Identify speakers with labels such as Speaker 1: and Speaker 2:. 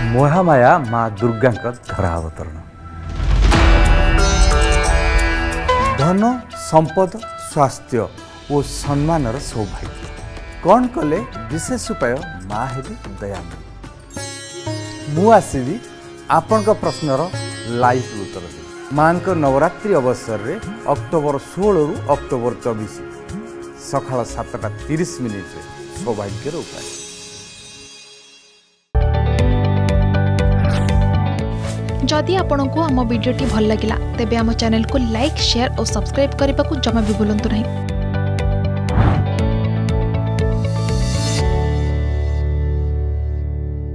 Speaker 1: महामाया माँ दुर्गा धरावतरण। धन संपद स्वास्थ्य और सम्मानर सौभाग्य कौन कले विशेष उपाय माँ हेबी दयामयी। मु आसबि आपण प्रश्नर लाइव उत्तर देवी। माँ नवरात्रि अवसर रे अक्टोबर 16 रु अक्टोबर 24 सकाळ 7:30 सौभाग्यर उपाय।
Speaker 2: जदि आपंक आम भिडी भल लगा तेब आम चैनल को लाइक शेयर और सब्सक्राइब करने को जमा भी भूलु नहीं।